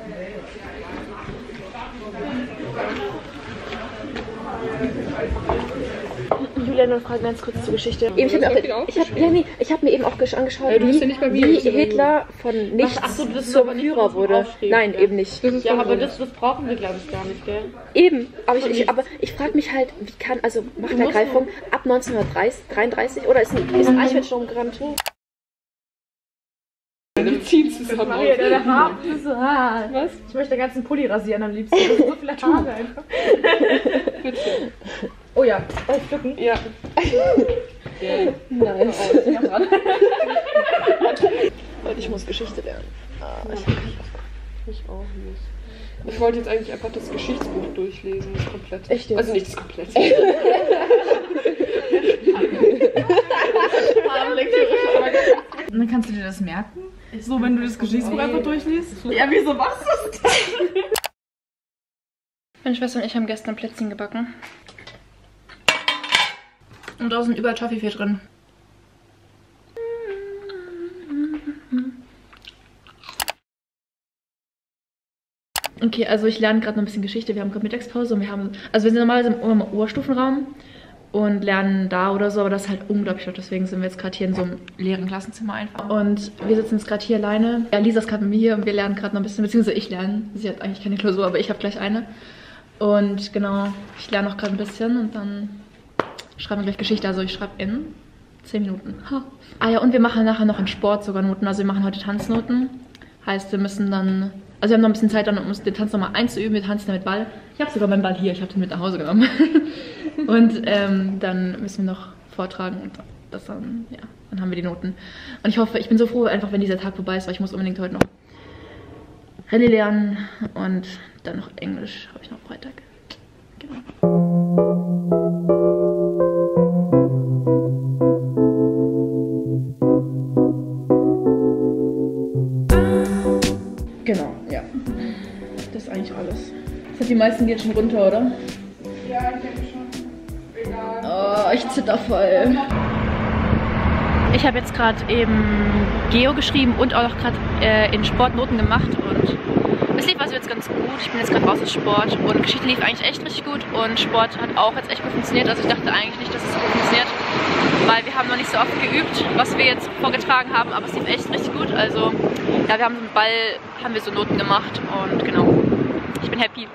Julian fragt ganz kurz zur Geschichte. Ich habe mir eben auch angeschaut, wie Hitler von nichts zum Führer wurde. Nein, eben nicht. Ja, aber das brauchen wir, glaube ich, gar nicht, gell? Eben, aber ich frage mich halt, wie kann, also Machtergreifung ab 1933 oder ist ein Eichhörnchen schon umgerannt? Die ziehen zusammen aus. Was? Ich möchte den ganzen Pulli rasieren am liebsten. Das sind so viele Haare einfach. Bitte. Oh ja, soll ich pflücken? Ja. Nice. Ich muss Geschichte lernen. Ich auch nicht. Ich wollte jetzt eigentlich einfach das Geschichtsbuch durchlesen, das komplette. Echt jetzt? Also nicht das komplette. Und dann kannst du dir das merken? So, wenn du das Geschichtsbuch einfach durchliest? Ja, wieso machst du das denn? Meine Schwester und ich haben gestern Plätzchen gebacken. Und da sind überall Toffifee drin. Okay, also ich lerne gerade noch ein bisschen Geschichte. Wir haben gerade Mittagspause und wir sind normalerweise im Oberstufenraum und lernen da oder so, aber das ist halt unglaublich laut. Deswegen sind wir jetzt gerade hier in so einem leeren Klassenzimmer einfach. Und wir sitzen jetzt gerade hier alleine. Ja, Lisa ist gerade mit mir hier und wir lernen gerade noch ein bisschen, beziehungsweise ich lerne. Sie hat eigentlich keine Klausur, aber ich habe gleich eine. Und genau, ich lerne noch gerade ein bisschen und dann schreiben wir gleich Geschichte. Also ich schreibe in 10 Minuten. Ha. Ah ja, und wir machen nachher noch in Sport sogar Noten. Also wir machen heute Tanznoten. Heißt, wir müssen dann... Also wir haben noch ein bisschen Zeit, dann, um den Tanz nochmal einzuüben. Wir tanzen dann mit Ball. Ich habe sogar meinen Ball hier. Ich habe den mit nach Hause genommen. Und dann müssen wir noch vortragen. Und das dann, ja, dann haben wir die Noten. Und ich hoffe, ich bin so froh, einfach wenn dieser Tag vorbei ist, weil ich muss unbedingt heute noch Rallye lernen. Und dann noch Englisch habe ich noch Freitag. Genau. Genau, ja. Das ist eigentlich alles. Das hat die meisten geht schon runter, oder? Ja, ich denke schon. Egal. Oh, ich zitter voll. Ich habe jetzt gerade eben Geo geschrieben und auch noch gerade in Sportnoten gemacht und es lief also jetzt ganz gut. Ich bin jetzt gerade raus aus Sport und Geschichte lief eigentlich echt richtig gut und Sport hat auch jetzt echt gut funktioniert. Also ich dachte eigentlich nicht, dass es so gut funktioniert, weil wir haben noch nicht so oft geübt, was wir jetzt vorgetragen haben, aber es lief echt richtig gut. Also ja, wir haben mit dem Ball haben wir so Noten gemacht und genau, ich bin happy.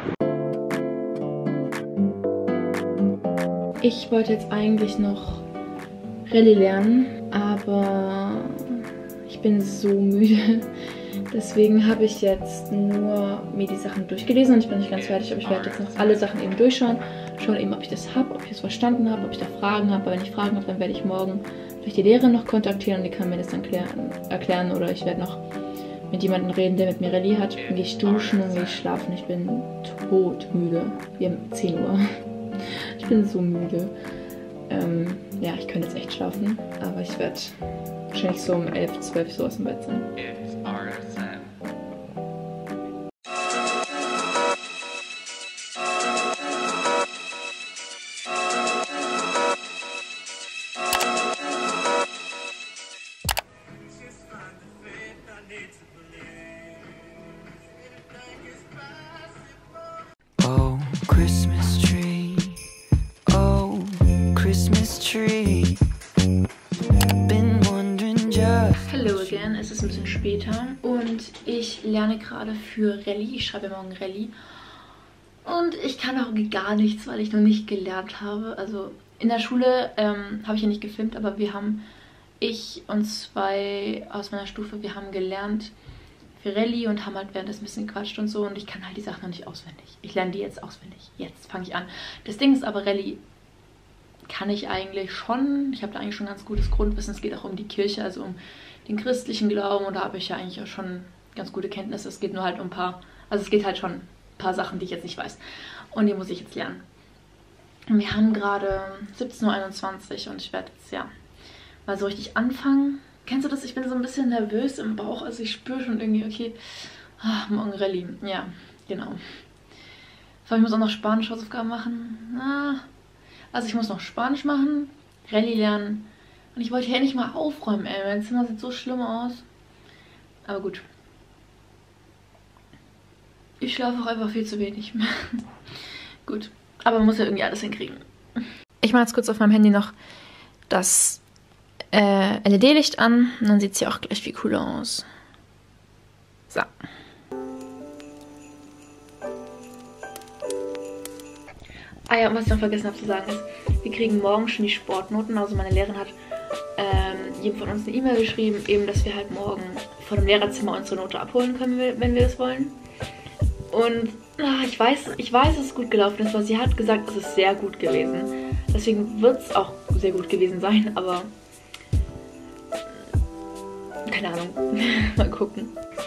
Ich wollte jetzt eigentlich noch Rallye lernen, aber ich bin so müde. Deswegen habe ich jetzt nur mir die Sachen durchgelesen und ich bin nicht ganz fertig, aber ich werde jetzt noch alle Sachen eben durchschauen. Schauen eben, ob ich das habe, ob ich es verstanden habe, ob ich da Fragen habe. Aber wenn ich Fragen habe, dann werde ich morgen vielleicht die Lehrerin noch kontaktieren und die kann mir das dann erklären. Oder ich werde noch mit jemandem reden, der mit mir Rallye hat. Dann gehe ich duschen und gehe ich schlafen. Ich bin todmüde. Wir haben 10 Uhr. Ich bin so müde. Ja, ich könnte jetzt echt schlafen, aber ich werde wahrscheinlich so um 11, 12 so aus dem Bett sein. Oh, Christmas tree. Oh, Christmas tree. Been wondering just. Hello again, es ist ein bisschen später und ich lerne gerade für Rallye. Ich schreibe morgen Rallye. Und ich kann auch gar nichts, weil ich noch nicht gelernt habe. Also in der Schule habe ich ja nicht gefilmt, aber ich und 2 aus meiner Stufe, wir haben gelernt für Rallye und haben halt währenddessen ein bisschen gequatscht und so. Und ich kann halt die Sachen noch nicht auswendig. Ich lerne die jetzt auswendig. Jetzt fange ich an. Das Ding ist aber, Rallye kann ich eigentlich schon. Ich habe da eigentlich schon ganz gutes Grundwissen. Es geht auch um die Kirche, also um den christlichen Glauben. Und da habe ich ja eigentlich auch schon ganz gute Kenntnisse. Es geht nur halt um ein paar, also es geht halt schon ein paar Sachen, die ich jetzt nicht weiß. Und die muss ich jetzt lernen. Und wir haben gerade 17:21 Uhr und ich werde jetzt, ja, mal so richtig anfangen. Kennst du das? Ich bin so ein bisschen nervös im Bauch. Also ich spüre schon irgendwie, okay, morgen Rallye. Ja, genau. Ich muss auch noch Spanisch-Hausaufgaben machen. Also ich muss noch Spanisch machen, Rallye lernen. Und ich wollte hier nicht mal aufräumen, ey. Mein Zimmer sieht so schlimm aus. Aber gut. Ich schlafe auch einfach viel zu wenig. Gut, aber man muss ja irgendwie alles hinkriegen. Ich mache jetzt kurz auf meinem Handy noch das LED-Licht an und dann sieht es ja auch gleich viel cooler aus. So. Ah ja, und was ich noch vergessen habe zu sagen ist, wir kriegen morgen schon die Sportnoten. Also meine Lehrerin hat jedem von uns eine E-Mail geschrieben, eben, dass wir halt morgen vor dem Lehrerzimmer unsere Note abholen können, wenn wir das wollen. Und ich weiß, dass es gut gelaufen ist, weil sie hat gesagt, es ist sehr gut gewesen. Deswegen wird es auch sehr gut gewesen sein, aber keine Ahnung. Mal gucken.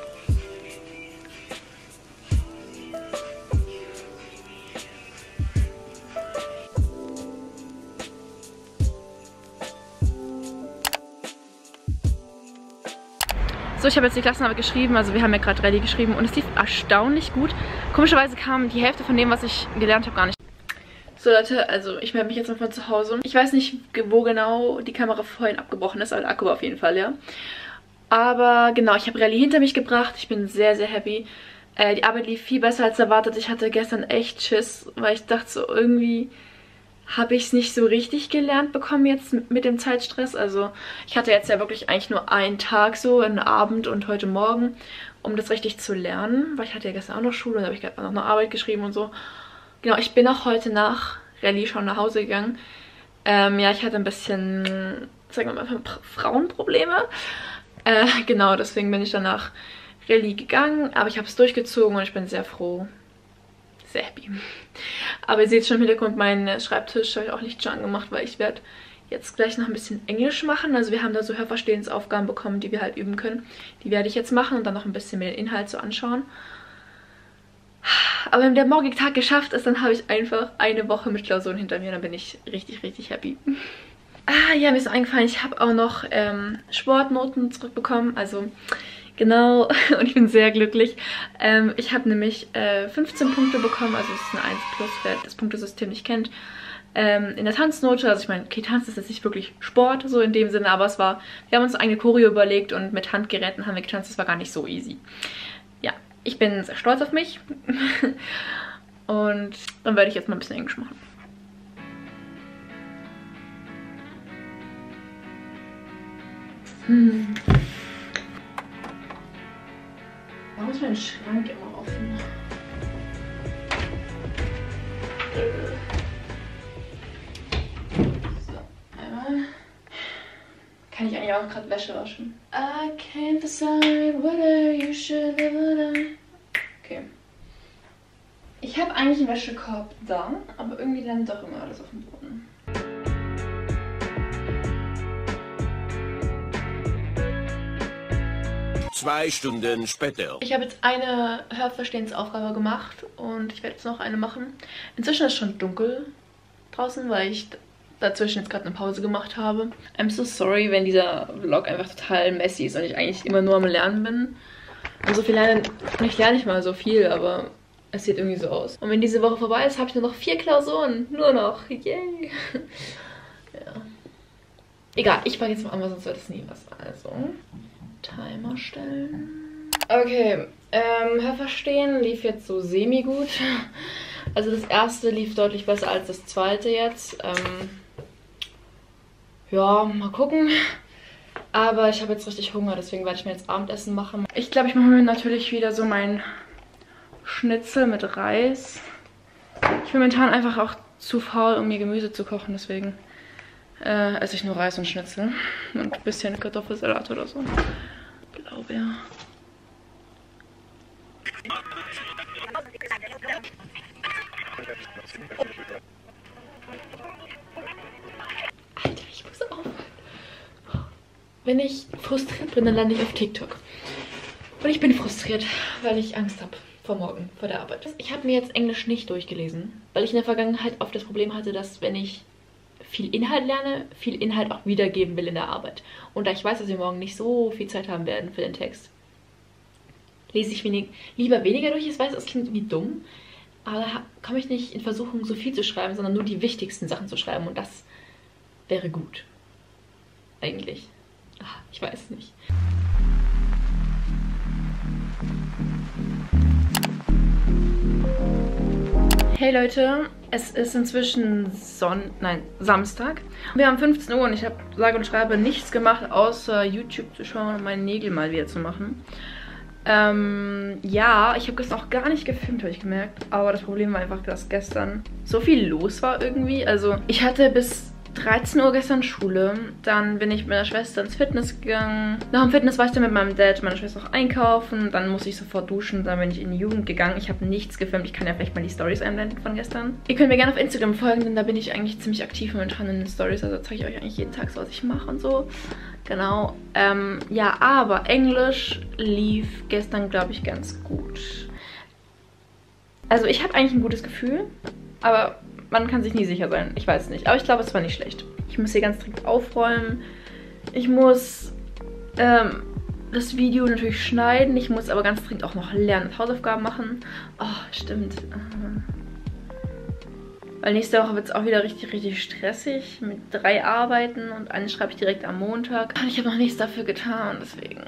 So, ich habe jetzt die Klassenarbeit geschrieben, also wir haben ja gerade Rallye geschrieben und es lief erstaunlich gut. Komischerweise kam die Hälfte von dem, was ich gelernt habe, gar nicht. So Leute, also ich melde mich jetzt noch von zu Hause. Ich weiß nicht, wo genau die Kamera vorhin abgebrochen ist, aber der Akku war auf jeden Fall, ja. Aber genau, ich habe Rallye hinter mich gebracht. Ich bin sehr, sehr happy. Die Arbeit lief viel besser als erwartet. Ich hatte gestern echt Schiss, weil ich dachte so, irgendwie habe ich es nicht so richtig gelernt bekommen jetzt mit dem Zeitstress. Also ich hatte jetzt ja wirklich eigentlich nur einen Tag so, einen Abend und heute Morgen, um das richtig zu lernen. Weil ich hatte ja gestern auch noch Schule und da habe ich gerade noch eine Arbeit geschrieben und so. Genau, ich bin auch heute nach Rallye schon nach Hause gegangen. Ja, ich hatte ein bisschen, sagen wir mal, Frauenprobleme. Genau, deswegen bin ich dann nach Rallye gegangen. Aber ich habe es durchgezogen und ich bin sehr froh. Sehr happy. Aber ihr seht schon im Hintergrund, meinen Schreibtisch habe ich auch Licht schon angemacht, weil ich werde jetzt gleich noch ein bisschen Englisch machen. Also wir haben da so Hörverstehensaufgaben bekommen, die wir halt üben können. Die werde ich jetzt machen und dann noch ein bisschen mehr den Inhalt so anschauen. Aber wenn der morgige Tag geschafft ist, dann habe ich einfach eine Woche mit Klausuren hinter mir. Dann bin ich richtig, richtig happy. Ah ja, mir ist eingefallen, ich habe auch noch Sportnoten zurückbekommen. Also genau, und ich bin sehr glücklich. Ich habe nämlich 15 Punkte bekommen, also es ist eine 1+, wer das Punktesystem nicht kennt. In der Tanznote, also ich meine, okay, Tanz ist jetzt nicht wirklich Sport, so in dem Sinne, aber es war, wir haben uns eine Choreo überlegt und mit Handgeräten haben wir getanzt, das war gar nicht so easy. Ja, ich bin sehr stolz auf mich und dann werde ich jetzt mal ein bisschen Englisch machen. Warum ist mein Schrank immer offen? So, einmal. Kann ich eigentlich auch gerade Wäsche waschen? I can't decide whether you should live or die. Okay. Ich habe eigentlich einen Wäschekorb da, aber irgendwie landet doch immer alles auf dem Boden. Zwei Stunden später. Ich habe jetzt eine Hörverstehensaufgabe gemacht und ich werde jetzt noch eine machen. Inzwischen ist es schon dunkel draußen, weil ich dazwischen jetzt gerade eine Pause gemacht habe. I'm so sorry, wenn dieser Vlog einfach total messy ist und ich eigentlich immer nur am Lernen bin. Und so viel lernen, ich lerne nicht mal so viel, aber es sieht irgendwie so aus. Und wenn diese Woche vorbei ist, habe ich nur noch 4 Klausuren. Nur noch. Yay. Ja. Egal, ich fange jetzt mal an, weil sonst wird es nie was. Also, Timer stellen. Okay, Hörverstehen lief jetzt so semi-gut. Also das erste lief deutlich besser als das zweite jetzt. Ja, mal gucken. Aber ich habe jetzt richtig Hunger, deswegen werde ich mir jetzt Abendessen machen. Ich glaube, ich mache mir natürlich wieder so mein Schnitzel mit Reis. Ich bin momentan einfach auch zu faul, um mir Gemüse zu kochen, deswegen esse ich nur Reis und Schnitzel. Und ein bisschen Kartoffelsalat oder so. Glaube ja. Alter, ich muss aufhören. Wenn ich frustriert bin, dann lande ich auf TikTok. Und ich bin frustriert, weil ich Angst habe vor morgen, vor der Arbeit. Ich habe mir jetzt Englisch nicht durchgelesen, weil ich in der Vergangenheit oft das Problem hatte, dass wenn ich viel Inhalt lerne, viel Inhalt auch wiedergeben will in der Arbeit. Und da ich weiß, dass wir morgen nicht so viel Zeit haben werden für den Text, lese ich lieber weniger durch. Ich weiß, es klingt irgendwie dumm, aber komme ich nicht in Versuchung, so viel zu schreiben, sondern nur die wichtigsten Sachen zu schreiben. Und das wäre gut. Eigentlich. Ach, ich weiß nicht. Hey Leute, es ist inzwischen Samstag. Wir haben 15 Uhr und ich habe sage und schreibe nichts gemacht, außer YouTube zu schauen und meine Nägel mal wieder zu machen. Ja, ich habe gestern auch gar nicht gefilmt, habe ich gemerkt. Aber das Problem war einfach, dass gestern so viel los war irgendwie. Also ich hatte bis 13 Uhr gestern Schule, dann bin ich mit meiner Schwester ins Fitness gegangen. Nach dem Fitness war ich dann mit meinem Dad, meiner Schwester auch einkaufen. Dann musste ich sofort duschen, dann bin ich in die Jugend gegangen. Ich habe nichts gefilmt, ich kann ja vielleicht mal die Stories einblenden von gestern. Ihr könnt mir gerne auf Instagram folgen, denn da bin ich eigentlich ziemlich aktiv momentan in den Stories. Also zeige ich euch eigentlich jeden Tag so, was ich mache und so. Genau. Ja, aber Englisch lief gestern, glaube ich, ganz gut. Also ich habe eigentlich ein gutes Gefühl, aber man kann sich nie sicher sein. Ich weiß nicht. Aber ich glaube, es war nicht schlecht. Ich muss hier ganz dringend aufräumen. Ich muss das Video natürlich schneiden. Ich muss aber ganz dringend auch noch lernen und Hausaufgaben machen. Oh, stimmt. Weil nächste Woche wird es auch wieder richtig, richtig stressig. Mit 3 Arbeiten und eine schreibe ich direkt am Montag. Und ich habe noch nichts dafür getan, deswegen.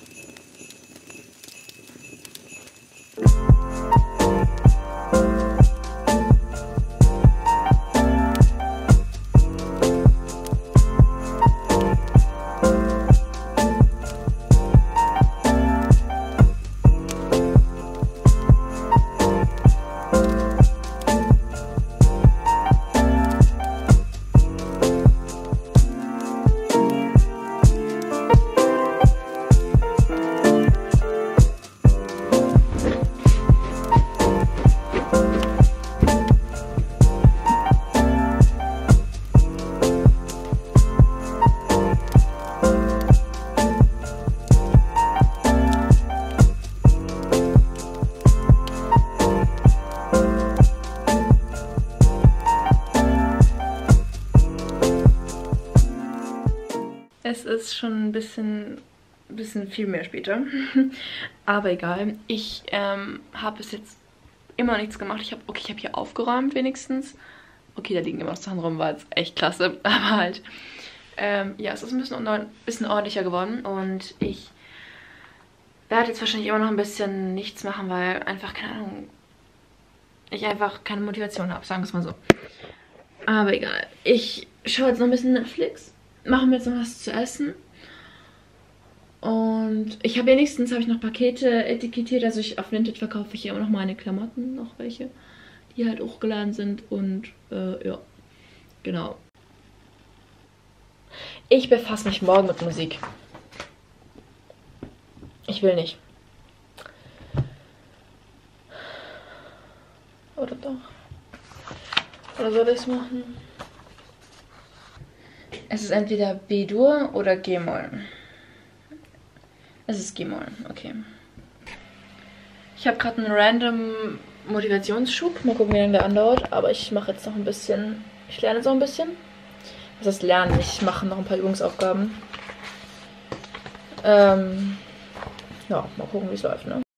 Es ist schon ein bisschen viel mehr später. Aber egal. Ich habe bis jetzt immer noch nichts gemacht. Ich habe hier aufgeräumt wenigstens. Okay, da liegen immer noch Sachen rum, war jetzt echt klasse. Aber halt, ja, es ist ein bisschen ordentlicher geworden. Und ich werde jetzt wahrscheinlich immer noch ein bisschen nichts machen, weil einfach, keine Ahnung, ich einfach keine Motivation habe, sagen wir es mal so. Aber egal. Ich schaue jetzt noch ein bisschen Netflix. Machen wir jetzt noch was zu essen. Und ich habe wenigstens noch Pakete etikettiert. Also auf Vinted verkaufe ich hier immer noch meine Klamotten, noch welche, die halt hochgeladen sind. Und ja, genau. Ich befasse mich morgen mit Musik. Ich will nicht. Oder doch? Oder soll ich es machen? Es ist entweder B-Dur oder G-Moll. Es ist G-Moll, okay. Ich habe gerade einen random Motivationsschub. Mal gucken, wie lange der andauert. Aber ich mache jetzt noch ein bisschen. Ich lerne jetzt auch ein bisschen. Das heißt lernen. Ich mache noch ein paar Übungsaufgaben. Ja, mal gucken, wie es läuft, ne?